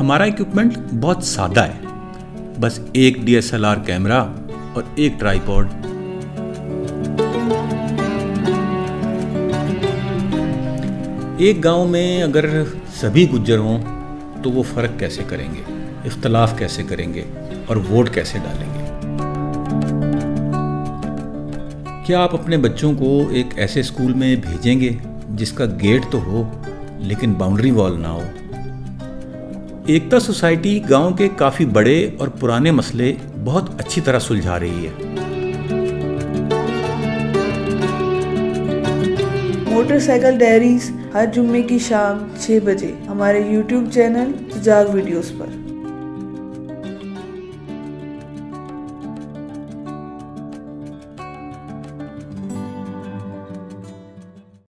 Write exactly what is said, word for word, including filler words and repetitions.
हमारा इक्विपमेंट बहुत सादा है, बस एक D S L R camera और एक ट्राइपॉड। एक गांव में अगर सभी गुज्जर हों तो वो फ़र्क कैसे करेंगे, इख्तलाफ कैसे करेंगे और वोट कैसे डालेंगे। क्या आप अपने बच्चों को एक ऐसे स्कूल में भेजेंगे जिसका गेट तो हो लेकिन बाउंड्री वॉल ना हो। एकता सोसाइटी गांव के काफ़ी बड़े और पुराने मसले बहुत अच्छी तरह सुलझा रही है। मोटरसाइकिल डायरीज हर जुम्मे की शाम छह बजे हमारे यूट्यूब चैनल सुजाग वीडियोस पर।